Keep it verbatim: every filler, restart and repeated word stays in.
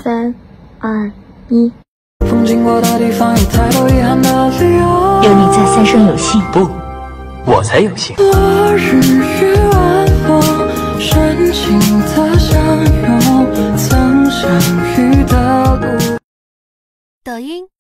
三、二、一。 风经过的地方有太多遗憾的理由， 有你在，三生有幸。 不，我才有幸。 落日与晚风，深情的相拥，曾相遇的路。 抖音。